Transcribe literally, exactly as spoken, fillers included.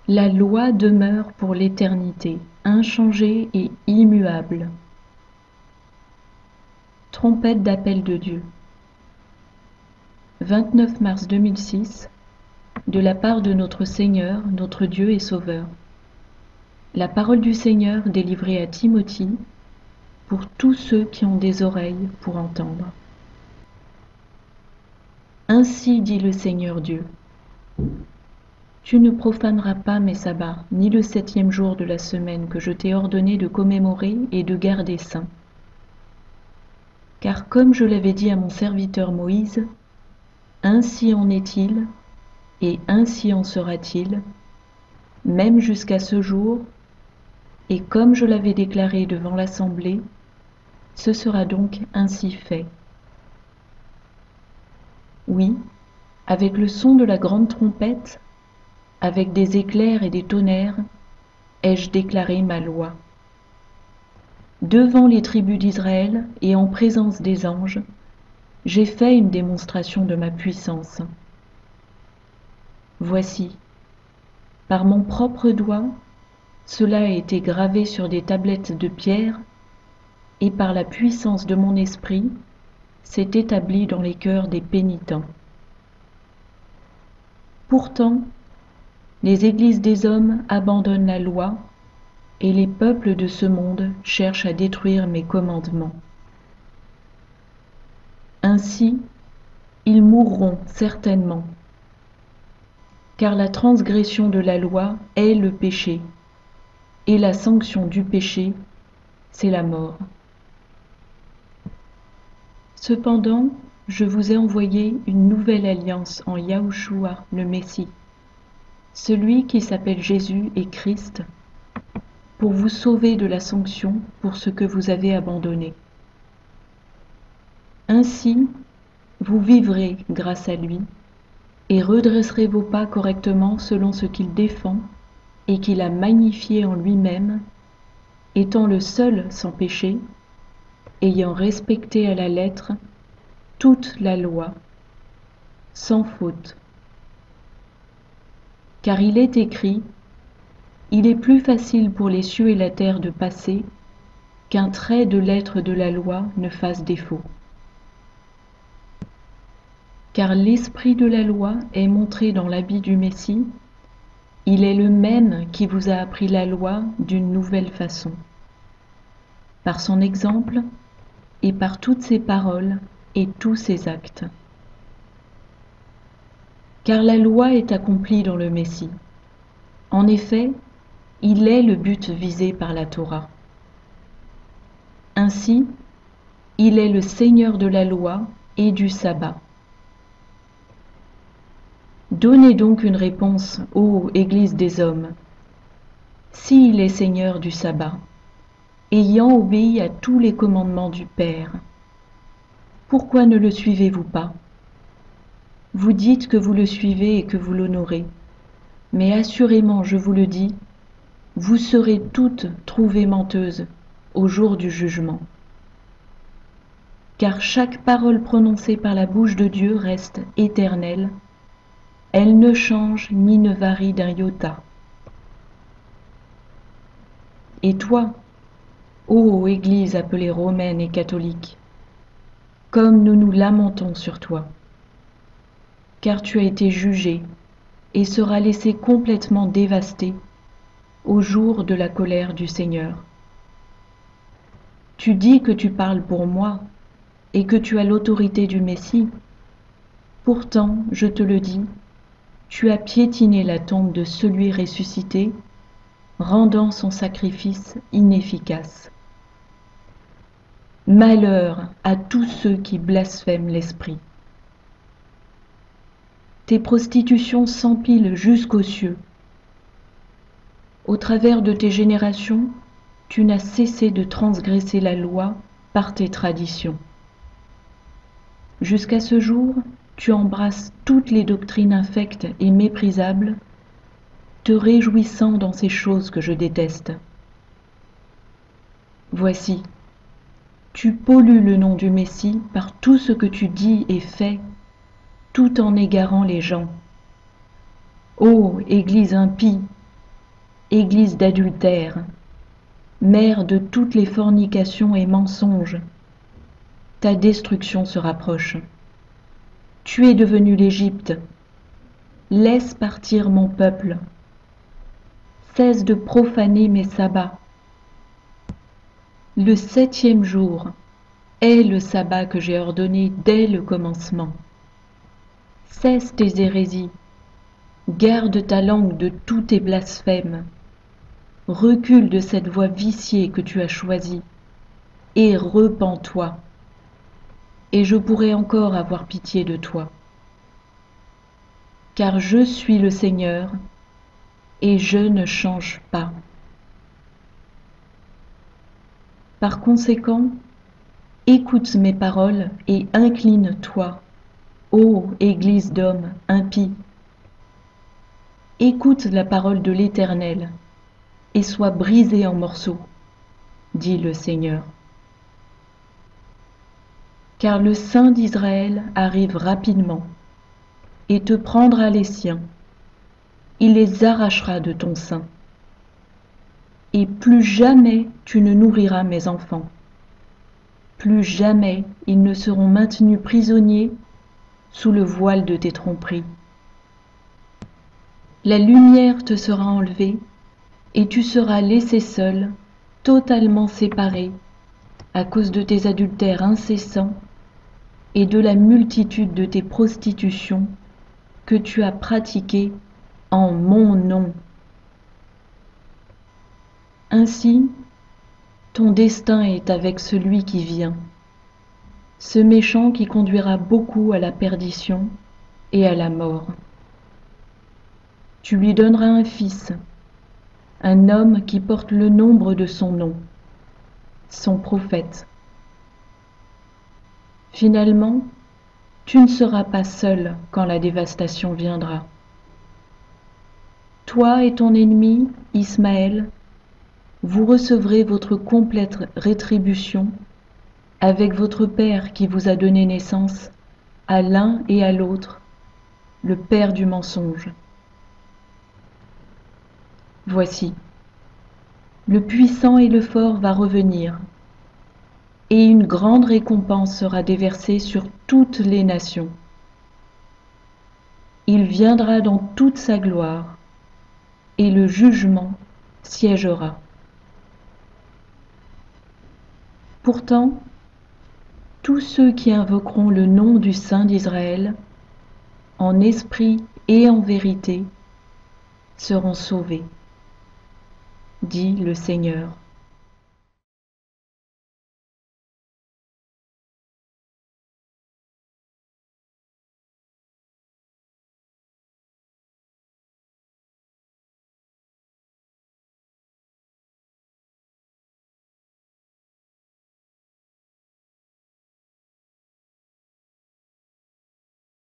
La loi demeure pour l'éternité, inchangée et immuable. Trompette d'appel de Dieu. vingt-neuf mars deux mille six, de la part de notre Seigneur, notre Dieu et Sauveur. La parole du Seigneur délivrée à Timothée, pour tous ceux qui ont des oreilles pour entendre. Ainsi dit le Seigneur Dieu. Tu ne profaneras pas mes sabbats, ni le septième jour de la semaine que je t'ai ordonné de commémorer et de garder saint. Car comme je l'avais dit à mon serviteur Moïse, ainsi en est-il, et ainsi en sera-t-il, même jusqu'à ce jour, et comme je l'avais déclaré devant l'assemblée, ce sera donc ainsi fait. Oui, avec le son de la grande trompette, avec des éclairs et des tonnerres, ai-je déclaré ma loi. Devant les tribus d'Israël et en présence des anges, j'ai fait une démonstration de ma puissance. Voici, par mon propre doigt, cela a été gravé sur des tablettes de pierre, et par la puissance de mon esprit, s'est établi dans les cœurs des pénitents. Pourtant, les églises des hommes abandonnent la loi, et les peuples de ce monde cherchent à détruire mes commandements. Ainsi, ils mourront certainement, car la transgression de la loi est le péché, et la sanction du péché, c'est la mort. Cependant, je vous ai envoyé une nouvelle alliance en Yahushua le Messie, celui qui s'appelle Jésus et Christ, pour vous sauver de la sanction pour ce que vous avez abandonné. Ainsi, vous vivrez grâce à lui, et redresserez vos pas correctement selon ce qu'il défend et qu'il a magnifié en lui-même, étant le seul sans péché, ayant respecté à la lettre toute la loi, sans faute. Car il est écrit, il est plus facile pour les cieux et la terre de passer, qu'un trait de lettre de la loi ne fasse défaut. Car l'esprit de la loi est montré dans l'habit du Messie, il est le même qui vous a appris la loi d'une nouvelle façon. Par son exemple et par toutes ses paroles et tous ses actes. Car la loi est accomplie dans le Messie. En effet, il est le but visé par la Torah. Ainsi, il est le Seigneur de la loi et du sabbat. Donnez donc une réponse, ô Église des hommes. S'il est Seigneur du sabbat, ayant obéi à tous les commandements du Père, pourquoi ne le suivez-vous pas? Vous dites que vous le suivez et que vous l'honorez, mais assurément, je vous le dis, vous serez toutes trouvées menteuses au jour du jugement. Car chaque parole prononcée par la bouche de Dieu reste éternelle, elle ne change ni ne varie d'un iota. Et toi, ô Église appelée romaine et catholique, comme nous nous lamentons sur toi, car tu as été jugé et seras laissé complètement dévasté au jour de la colère du Seigneur. Tu dis que tu parles pour moi et que tu as l'autorité du Messie. Pourtant, je te le dis, tu as piétiné la tombe de celui ressuscité, rendant son sacrifice inefficace. Malheur à tous ceux qui blasphèment l'Esprit. Tes prostitutions s'empilent jusqu'aux cieux. Au travers de tes générations, tu n'as cessé de transgresser la loi par tes traditions. Jusqu'à ce jour, tu embrasses toutes les doctrines infectes et méprisables, te réjouissant dans ces choses que je déteste. Voici, tu pollues le nom du Messie par tout ce que tu dis et fais, tout en égarant les gens. Ô Église impie, église d'adultères, mère de toutes les fornications et mensonges, ta destruction se rapproche. Tu es devenue l'Égypte. Laisse partir mon peuple. Cesse de profaner mes sabbats. Le septième jour est le sabbat que j'ai ordonné dès le commencement. Cesse tes hérésies. Garde ta langue de tous tes blasphèmes. Recule de cette voie viciée que tu as choisie et repens-toi. Et je pourrai encore avoir pitié de toi. Car je suis le Seigneur et je ne change pas. Par conséquent, écoute mes paroles et incline-toi, ô Église d'hommes impies. Écoute la parole de l'Éternel et sois brisé en morceaux, dit le Seigneur. Car le Saint d'Israël arrive rapidement et te prendra les siens. Il les arrachera de ton sein. Et plus jamais tu ne nourriras mes enfants. Plus jamais ils ne seront maintenus prisonniers sous le voile de tes tromperies. La lumière te sera enlevée et tu seras laissé seul, totalement séparé, à cause de tes adultères incessants et de la multitude de tes prostitutions que tu as pratiquées en mon nom. Ainsi, ton destin est avec celui qui vient, ce méchant qui conduira beaucoup à la perdition et à la mort. Tu lui donneras un fils, un homme qui porte le nombre de son nom, son prophète. Finalement, tu ne seras pas seul quand la dévastation viendra. Toi et ton ennemi, Ismaël, vous recevrez votre complète rétribution avec votre Père qui vous a donné naissance à l'un et à l'autre, le Père du mensonge. Voici, le puissant et le fort va revenir, et une grande récompense sera déversée sur toutes les nations. Il viendra dans toute sa gloire, et le jugement siégera. Pourtant, tous ceux qui invoqueront le nom du Saint d'Israël, en esprit et en vérité, seront sauvés, dit le Seigneur.